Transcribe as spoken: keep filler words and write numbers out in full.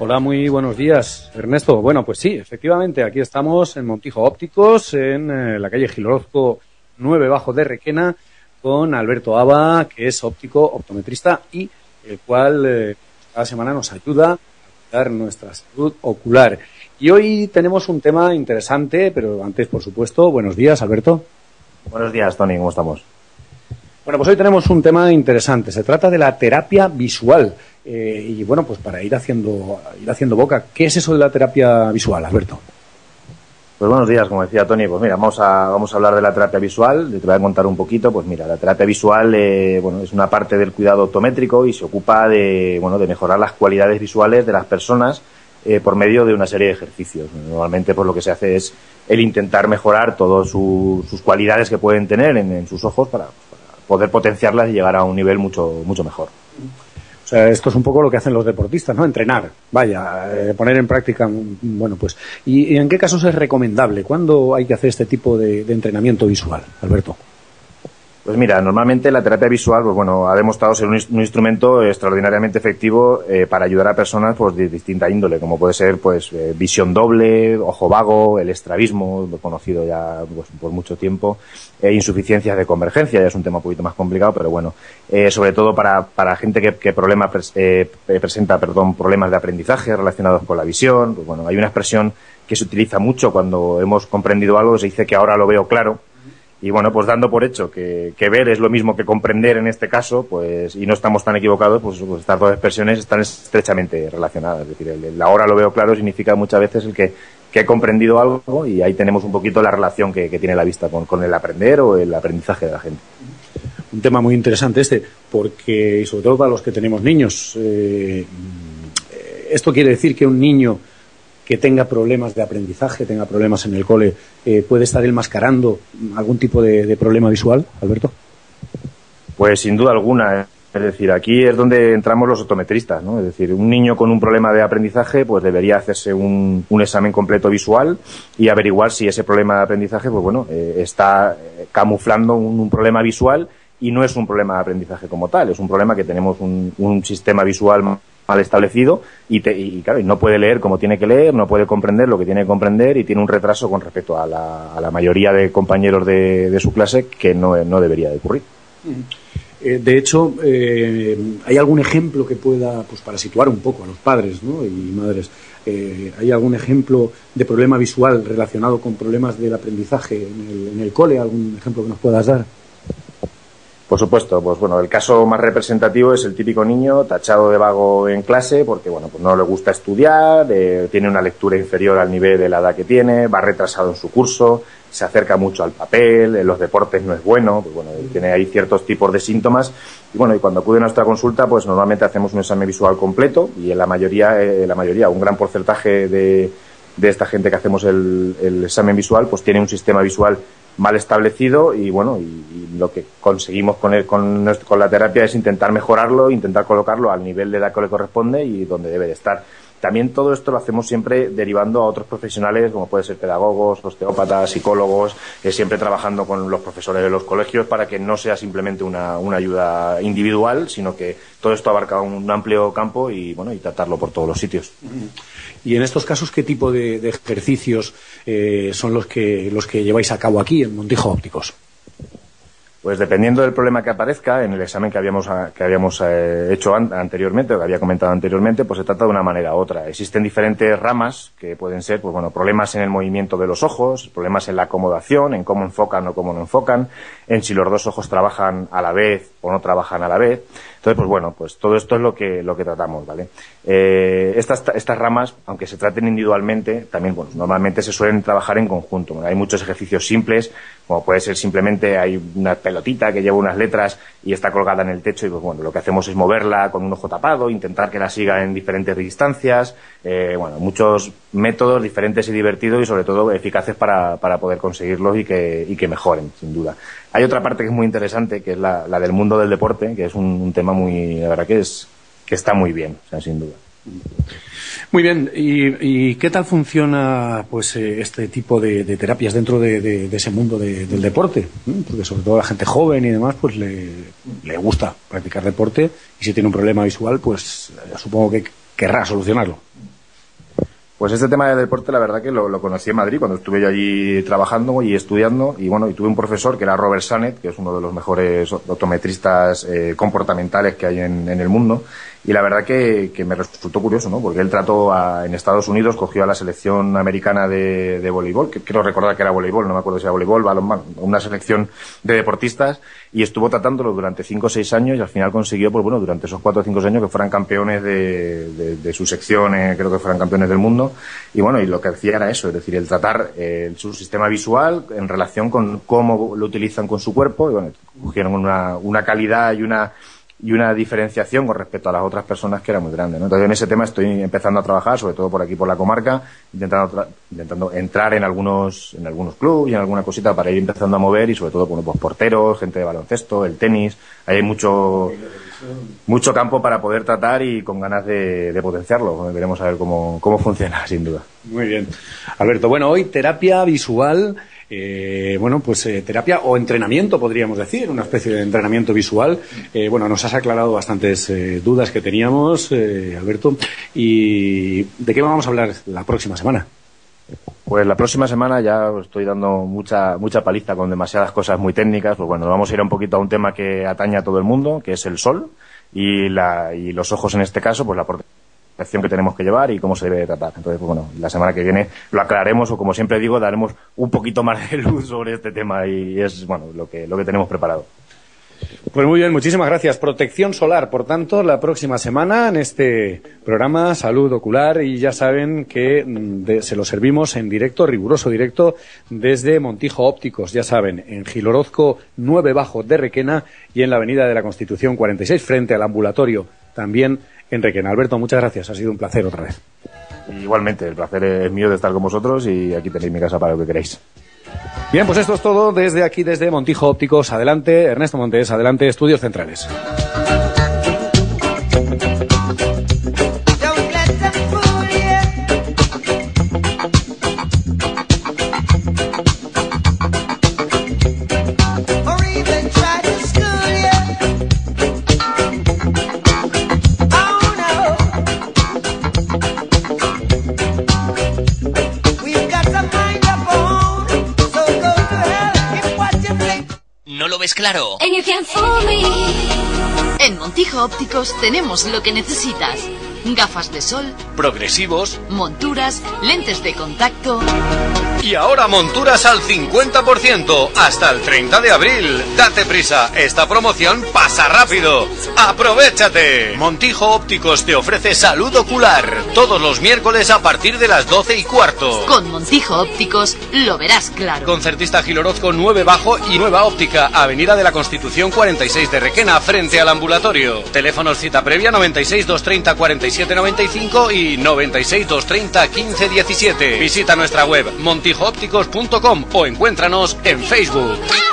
Hola, muy buenos días, Ernesto. Bueno, pues sí, efectivamente, aquí estamos en Montijo Ópticos, en eh, la calle Gil Orozco nueve bajo de Requena, con Alberto Aba, que es óptico, optometrista y el cual eh, cada semana nos ayuda a cuidar nuestra salud ocular. Y hoy tenemos un tema interesante, pero antes, por supuesto, buenos días, Alberto. Buenos días, Tony, ¿cómo estamos? Bueno, pues hoy tenemos un tema interesante. Se trata de la terapia visual. Eh, y bueno, pues para ir haciendo, ir haciendo boca, ¿qué es eso de la terapia visual, Alberto? Pues buenos días, como decía Tony, pues mira, vamos a, vamos a hablar de la terapia visual, te voy a contar un poquito. Pues mira, la terapia visual eh, bueno, es una parte del cuidado optométrico y se ocupa de, bueno, de mejorar las cualidades visuales de las personas eh, por medio de una serie de ejercicios. Normalmente pues lo que se hace es el intentar mejorar todas su, sus cualidades que pueden tener en, en sus ojos para, para poder potenciarlas y llegar a un nivel mucho, mucho mejor. O sea, esto es un poco lo que hacen los deportistas, ¿no? Entrenar, vaya, eh, poner en práctica, bueno, pues. ¿Y, y en qué casos es recomendable? ¿Cuándo hay que hacer este tipo de, de entrenamiento visual, Alberto? Pues mira, normalmente la terapia visual, pues bueno, ha demostrado ser un, un instrumento extraordinariamente efectivo eh, para ayudar a personas pues de distinta índole, como puede ser pues eh, visión doble, ojo vago, el estrabismo, conocido ya pues, por mucho tiempo, eh, insuficiencias de convergencia, ya es un tema un poquito más complicado, pero bueno, eh, sobre todo para, para gente que, que problema, eh, presenta perdón, problemas de aprendizaje relacionados con la visión. Pues bueno, hay una expresión que se utiliza mucho cuando hemos comprendido algo, se dice que ahora lo veo claro. Y bueno, pues dando por hecho que, que ver es lo mismo que comprender en este caso, pues, y no estamos tan equivocados, pues, pues estas dos expresiones están estrechamente relacionadas. Es decir, el, el ahora lo veo claro significa muchas veces el que, que he comprendido algo, y ahí tenemos un poquito la relación que, que tiene la vista con, con el aprender o el aprendizaje de la gente. Un tema muy interesante este, porque, y sobre todo para los que tenemos niños, eh, esto quiere decir que un niño que tenga problemas de aprendizaje, tenga problemas en el cole, eh, ¿puede estar enmascarando algún tipo de, de problema visual, Alberto? Pues sin duda alguna. Es decir, aquí es donde entramos los optometristas, ¿no? Es decir, un niño con un problema de aprendizaje pues debería hacerse un, un examen completo visual y averiguar si ese problema de aprendizaje pues bueno eh, está camuflando un, un problema visual y no es un problema de aprendizaje como tal, es un problema que tenemos un, un sistema visual mal establecido y, te, y claro, y no puede leer como tiene que leer, no puede comprender lo que tiene que comprender y tiene un retraso con respecto a la, a la mayoría de compañeros de, de su clase que no, no debería de ocurrir. Eh, de hecho, eh, ¿hay algún ejemplo que pueda, pues para situar un poco a los padres, ¿no? y madres, eh, ¿hay algún ejemplo de problema visual relacionado con problemas del aprendizaje en el, en el cole? ¿Algún ejemplo que nos puedas dar? Por supuesto, pues bueno, el caso más representativo es el típico niño tachado de vago en clase porque, bueno, pues no le gusta estudiar, eh, tiene una lectura inferior al nivel de la edad que tiene, va retrasado en su curso, se acerca mucho al papel, en los deportes no es bueno, pues bueno, tiene ahí ciertos tipos de síntomas y bueno, y cuando acude a nuestra consulta, pues normalmente hacemos un examen visual completo y en la mayoría, eh, la mayoría, un gran porcentaje de, de esta gente que hacemos el, el examen visual, pues tiene un sistema visual mal establecido y bueno, y, y lo que conseguimos con, el, con, nuestro, con la terapia es intentar mejorarlo, intentar colocarlo al nivel de edad que le corresponde y donde debe de estar. También todo esto lo hacemos siempre derivando a otros profesionales, como pueden ser pedagogos, osteópatas, psicólogos, eh, siempre trabajando con los profesores de los colegios para que no sea simplemente una, una ayuda individual, sino que todo esto abarca un amplio campo y bueno, y tratarlo por todos los sitios. Y en estos casos, ¿qué tipo de, de ejercicios eh, son los que, los que lleváis a cabo aquí en Montijo Ópticos? Pues dependiendo del problema que aparezca, en el examen que habíamos, que habíamos eh, hecho an anteriormente, o que había comentado anteriormente, pues se trata de una manera u otra. Existen diferentes ramas que pueden ser, pues bueno, problemas en el movimiento de los ojos, problemas en la acomodación, en cómo enfocan o cómo no enfocan, en si los dos ojos trabajan a la vez o no trabajan a la vez. Entonces, pues bueno, pues todo esto es lo que, lo que tratamos, ¿vale? Eh, estas, estas ramas, aunque se traten individualmente, también, bueno, normalmente se suelen trabajar en conjunto. Bueno, hay muchos ejercicios simples, como puede ser simplemente, hay una pelotita que lleva unas letras y está colgada en el techo y, pues bueno, lo que hacemos es moverla con un ojo tapado, intentar que la siga en diferentes distancias, eh, bueno, muchos métodos diferentes y divertidos y, sobre todo, eficaces para, para poder conseguirlos y que, y que mejoren, sin duda. Hay otra parte que es muy interesante, que es la, la del mundo del deporte, que es un, un tema muy, la verdad que es, que está muy bien, o sea, sin duda. Muy bien, ¿y, y qué tal funciona pues eh, este tipo de, de terapias dentro de, de, de ese mundo de, del deporte? ¿Mm? Porque sobre todo a la gente joven y demás pues le, le gusta practicar deporte y si tiene un problema visual pues eh, supongo que querrá solucionarlo. Pues este tema de deporte, la verdad que lo, lo conocí en Madrid cuando estuve yo allí trabajando y estudiando. Y bueno, y tuve un profesor que era Robert Sanet, que es uno de los mejores optometristas eh, comportamentales que hay en, en el mundo. Y la verdad que, que me resultó curioso, ¿no? Porque él trató a, en Estados Unidos, cogió a la selección americana de, de voleibol, que quiero recordar que era voleibol, no me acuerdo si era voleibol, balonmano, una selección de deportistas, y estuvo tratándolo durante cinco o seis años y al final consiguió, pues bueno, durante esos cuatro o cinco años que fueran campeones de, de, de su sección, eh, creo que fueran campeones del mundo. Y bueno, y lo que hacía era eso, es decir, el tratar eh, su sistema visual en relación con cómo lo utilizan con su cuerpo, y bueno, cogieron una, una calidad y una y una diferenciación con respecto a las otras personas que era muy grande, ¿no? Entonces en ese tema estoy empezando a trabajar, sobre todo por aquí por la comarca, intentando intentando entrar en algunos en algunos clubes y en alguna cosita para ir empezando a mover, y sobre todo bueno, pues porteros, gente de baloncesto, el tenis, ahí hay mucho mucho campo para poder tratar y con ganas de, de potenciarlo. Veremos a ver cómo, cómo funciona, sin duda. Muy bien. Alberto, bueno, hoy terapia visual, eh, bueno, pues eh, terapia o entrenamiento, podríamos decir, una especie de entrenamiento visual. Eh, bueno, nos has aclarado bastantes eh, dudas que teníamos, eh, Alberto. ¿Y de qué vamos a hablar la próxima semana? Pues la próxima semana ya os estoy dando mucha mucha paliza con demasiadas cosas muy técnicas. Pues bueno, nos vamos a ir un poquito a un tema que atañe a todo el mundo, que es el sol y, la, y los ojos en este caso, pues la protección que tenemos que llevar y cómo se debe tratar. Entonces, pues bueno, la semana que viene lo aclararemos o, como siempre digo, daremos un poquito más de luz sobre este tema y es bueno lo que lo que tenemos preparado. Pues muy bien, muchísimas gracias. Protección solar, por tanto, la próxima semana en este programa Salud Ocular, y ya saben que de, se lo servimos en directo, riguroso directo, desde Montijo Ópticos, ya saben, en Gil Orozco nueve bajo de Requena y en la Avenida de la Constitución cuarenta y seis, frente al ambulatorio, también en Requena. Alberto, muchas gracias, ha sido un placer otra vez. Igualmente, el placer es mío de estar con vosotros y aquí tenéis mi casa para lo que queráis. Bien, pues esto es todo desde aquí, desde Montijo Ópticos. Adelante, Ernesto Montes, adelante, Estudios Centrales. ¿No lo ves claro? En Montijo Ópticos tenemos lo que necesitas. Gafas de sol, Progresivos. monturas, lentes de contacto. Y ahora monturas al cincuenta por ciento hasta el treinta de abril. Date prisa, esta promoción pasa rápido. ¡Aprovechate! Montijo Ópticos te ofrece salud ocular todos los miércoles a partir de las doce y cuarto. Con Montijo Ópticos lo verás claro. Concertista Gil Orozco nueve bajo y Nueva Óptica, Avenida de la Constitución cuarenta y seis de Requena, frente al ambulatorio. Teléfonos cita previa noventa y seis, doscientos treinta, cuarenta y siete noventa y cinco y noventa y seis, doscientos treinta, quince diecisiete. Visita nuestra web montijo ópticos punto com o encuéntranos en Facebook.